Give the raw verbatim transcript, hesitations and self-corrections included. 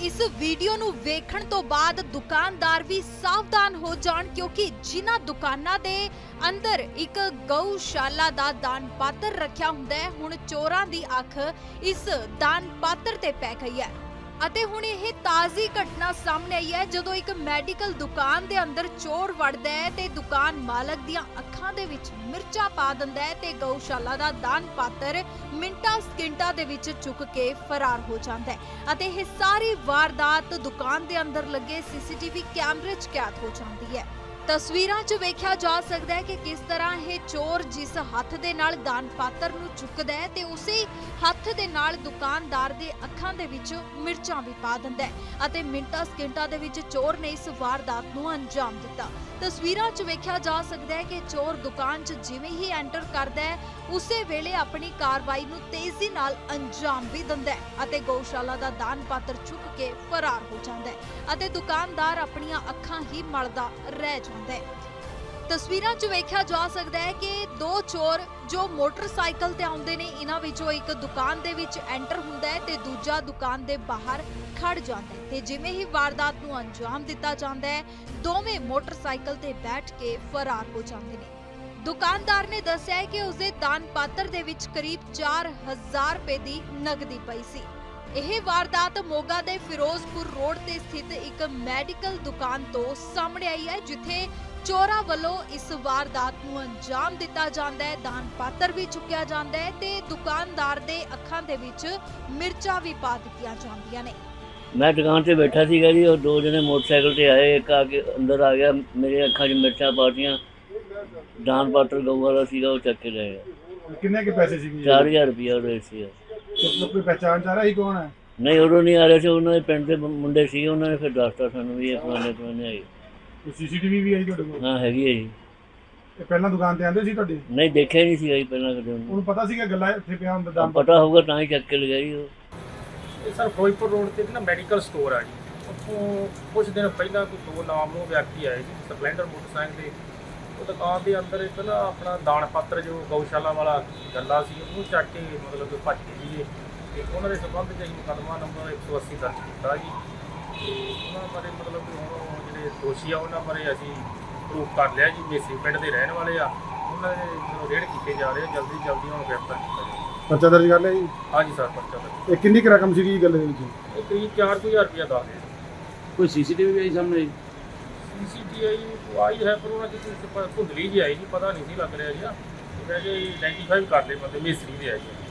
इस वीडियो नू वेखण तो बाद दुकानदार भी सावधान हो जाण, क्योंकि जिन्हां दुकानां दे अंदर एक गऊशाला दा दान पात्र रखिया हुंदा है, हुण चोरां दी अख इस दान पात्र ते पै गई है। ਅਤੇ ਹੁਣ ਇਹ ਤਾਜ਼ੀ ਘਟਨਾ ਸਾਹਮਣੇ ਆਈ ਹੈ, ਜਦੋਂ ਇੱਕ ਮੈਡੀਕਲ ਦੁਕਾਨ ਦੇ ਅੰਦਰ ਚੋਰ ਵੜਦਾ ਹੈ ਤੇ ਦੁਕਾਨ ਮਾਲਕ ਦੀਆਂ ਅੱਖਾਂ ਦੇ ਵਿੱਚ ਮਿਰਚਾਂ ਪਾ ਦਿੰਦਾ ਹੈ ਤੇ ਗਊਸ਼ਾਲਾ ਦਾ ਦਾਨ ਪਾਤਰ ਮਿੰਟਾਂ ਸਕਿੰਟਾਂ ਦੇ ਵਿੱਚ ਚੁੱਕ ਕੇ ਫਰਾਰ ਹੋ ਜਾਂਦਾ ਹੈ ਅਤੇ ਇਹ ਸਾਰੀ ਵਾਰਦਾਤ ਦੁਕਾਨ ਦੇ ਅੰਦਰ ਲੱਗੇ ਸੀਸੀਟੀਵੀ ਕੈਮਰੇ 'ਚ ਕੈਦ ਹੋ ਜਾਂਦੀ ਹੈ। ਤਸਵੀਰਾਂ 'ਚ ਵੇਖਿਆ ਜਾ ਸਕਦਾ ਹੈ ਕਿ ਕਿਸ ਤਰ੍ਹਾਂ ਇਹ ਚੋਰ ਜਿਸ ਹੱਥ ਦੇ ਨਾਲ ਦਾਨ ਪਾਤਰ ਨੂੰ ਚੁੱਕਦਾ ਹੈ ਤੇ ਉਸੇ ਹੱਥ ਦੇ ਨਾਲ ਦੁਕਾਨਦਾਰ ਦੇ ਅੱਖਾਂ ਦੇ ਵਿੱਚ ਮਿਰਚਾਂ ਵੀ ਪਾ ਦਿੰਦਾ ਹੈ ਅਤੇ ਮਿੰਟਾਂ ਸਕਿੰਟਾਂ ਦੇ ਵਿੱਚ ਚੋਰ ਨੇ ਇਸ ਵਾਰਦਾਤ ਨੂੰ ਅੰਜਾਮ ਦਿੱਤਾ। ਤਸਵੀਰਾਂ 'ਚ ਵੇਖਿਆ ਜਾ ਸਕਦਾ ਹੈ ਕਿ ਚੋਰ ਦੁਕਾਨ 'ਚ ਜਿਵੇਂ ਹੀ ਐਂਟਰ ਕਰਦਾ ਹੈ ਉਸੇ ਵੇਲੇ ਆਪਣੀ ਕਾਰਵਾਈ ਨੂੰ ਤੇਜ਼ੀ ਨਾਲ ਅੰਜਾਮ ਵੀ ਦਿੰਦਾ ਹੈ ਅਤੇ ਗਊਸ਼ਾਲਾ ਦਾ ਦਾਨ ਪਾਤਰ ਚੁੱਕ ਕੇ ਫਰਾਰ ਹੋ ਜਾਂਦਾ ਹੈ ਅਤੇ ਦੁਕਾਨਦਾਰ ਆਪਣੀਆਂ ਅੱਖਾਂ ਹੀ ਮਲਦਾ ਰਹਿ ਜਾਂਦਾ ਹੈ। ਤਸਵੀਰਾਂ 'ਚ ਵੇਖਿਆ ਜਾ ਸਕਦਾ ਹੈ ਕਿ ਦੋ ਚੋਰ ਜੋ ਮੋਟਰਸਾਈਕਲ ਤੇ ਆਉਂਦੇ ਨੇ, ਇਹਨਾਂ ਵਿੱਚੋਂ ਇੱਕ ਦੁਕਾਨ ਦੇ ਵਿੱਚ ਐਂਟਰ ਹੁੰਦਾ ਹੈ ਤੇ ਦੂਜਾ ਦੁਕਾਨ ਦੇ ਬਾਹਰ ਖੜ ਜਾਂਦਾ ਹੈ ਤੇ ਜਿਵੇਂ ਹੀ ਵਾਰਦਾਤ ਨੂੰ ਅੰਜਾਮ ਦਿੱਤਾ ਜਾਂਦਾ ਹੈ ਦੋਵੇਂ ਮੋਟਰਸਾਈਕਲ ਤੇ ਬੈਠ ਕੇ ਫਰਾਰ ਹੋ ਜਾਂਦੇ ਨੇ। ਦੁਕਾਨਦਾਰ ਨੇ ਦੱਸਿਆ ਹੈ ਕਿ ਉਸਦੇ ਦਾਨ ਪਾਤਰ ਦੇ ਵਿੱਚ ਕਰੀਬ ਚਾਰ ਹਜ਼ਾਰ ਰੁਪਏ ਦੀ ਨਕਦੀ ਪਈ ਸੀ। ਇਹ ਵਾਰਦਾਤ ਮੋਗਾ ਦੇ ਫਿਰੋਜ਼ਪੁਰ ਰੋਡ ਤੇ ਸਥਿਤ ਇੱਕ ਮੈਡੀਕਲ ਦੁਕਾਨ ਤੋਂ ਸਾਹਮਣੇ ਆਈ ਹੈ, ਜਿੱਥੇ ਚੋਰਾਂ ਵੱਲੋਂ ਇਸ ਵਾਰਦਾਤ ਨੂੰ ਅੰਜਾਮ ਦਿੱਤਾ ਜਾਂਦਾ ਹੈ, ਦਾਨ ਪਾਤਰ ਵੀ ਚੁੱਕਿਆ ਜਾਂਦਾ ਹੈ ਤੇ ਦੁਕਾਨਦਾਰ ਦੇ ਅੱਖਾਂ ਦੇ ਵਿੱਚ ਮਿਰਚਾਂ ਵੀ ਪਾ ਦਿੱਤੀਆਂ ਜਾਂਦੀਆਂ ਨੇ। मैं दुकान से बैठा सीगा जी और दो जने मोटरसाइकिल से आए, एक आके अंदर आ गया, मेरे अखा च मिर्चा पातियां, दान पात्र गऊ वाला सीगा वो चक के ले गया। कितने के पैसे सी? चार हजार रुपया और सीगा। मतलब कोई पहचान चाह रहा ही कौन है? नहीं उदों नहीं आ रहे थे, उन्होंने पिंड के मुंडे सीगे, उन्होंने फिर दसता सानू भी फलाने फलाने आई। सीसीटीवी भी आई ਤੁਹਾਡੇ ਕੋਲ? हाँ हैगी है जी। ਤੇ ਪਹਿਲਾਂ ਦੁਕਾਨ ਤੇ ਆਂਦੇ ਸੀ ਤੁਹਾਡੀ? नहीं देखा ही नहीं सीगा जी पहला कदे। ਉਹਨੂੰ ਪਤਾ ਸੀਗਾ ਗੱਲਾਂ ਇੱਥੇ ਪਿਆ ਹੁੰਦਾ ਦਾਮ? पता होगा ਤਾਂ ही चक के ले गई वो। सर फिरोजपुर रोड से ना मैडिकल स्टोर है जी, ਉੱਥੋਂ कुछ दिन पहला कोई दो नामों व्यक्ति आए जी स्पलेंडर मोटरसाइकिल से। वो दुकान के अंदर एक ना अपना दान पात्र जो गऊशाला वाला गला सी ਉਹਨੂੰ ਚੱਕ ਕੇ मतलब कि ਭੱਜ ਗਏ ਜੀ। ਤੇ ਉਹਨਾਂ ਦੇ ਸੰਬੰਧ 'ਚ ਅਸੀਂ ਮੁਕੱਦਮਾ ਨੰਬਰ ਇੱਕ ਸੌ अस्सी ਦਰਜ ਕੀਤਾ ਜੀ ਤੇ ਉਹਨਾਂ ਬਾਰੇ मतलब ਕਿ ਹੁਣ ਜਿਹੜੇ ਦੋਸ਼ੀ ਆ ਉਹਨਾਂ ਬਾਰੇ ਅਸੀਂ ਪ੍ਰੂਫ ਕਰ ਲਿਆ ਜੀ, ਮੇਸੀ ਪਿੰਡ ਦੇ ਰਹਿਣ ਵਾਲੇ ਆ, ਉਹਨਾਂ ਦੇ ਰੇਡ ਕੀਤੇ ਜਾ ਰਹੇ, ਜਲਦੀ ਜਲਦੀ ਉਹਨਾਂ ਨੂੰ ਗ੍ਰਿਫਤਾਰ ਕੀਤਾ ਜਾਵੇ। ਪਰਚਾ ਦਰਜ ਕਰ ਲਿਆ ਜੀ? ਹਾਂਜੀ ਸਰ ਪਰਚਾ ਦਰਜ। ਇਹ ਕਿੰਨੀ ਕੁ ਰਕਮ ਸੀਗੀ ਗੱਲ ਦੇ ਵਿੱਚ? ਇਹ ਕਰੀਬ ਚਾਰ ਕੁ ਹਜ਼ਾਰ ਰੁਪਇਆ ਦੱਸਦੇ। ਕੋਈ ਸੀਸੀਟੀਵੀ ਵੀ ਆਈ ਸਾਹਮਣੇ? ਸੀਸੀਟੀਵੀ ਆਈ ਹੈ ਪਰ ਉਹਨਾਂ ਦੀ ਧੁੰਦਲੀ ਜੀ ਆਈ ਜੀ, ਪਤਾ ਨਹੀਂ ਸੀ ਲੱਗ ਰਿਹਾ ਜੀ। ਉਹ ਕਹਿੰਦੇ ਆਈਡੈਂਟੀਫਾਈ ਕਰ ਲਏ ਬੰਦੇ ਮਿਸਤਰੀ ਦੇ ਆ ਜੀ।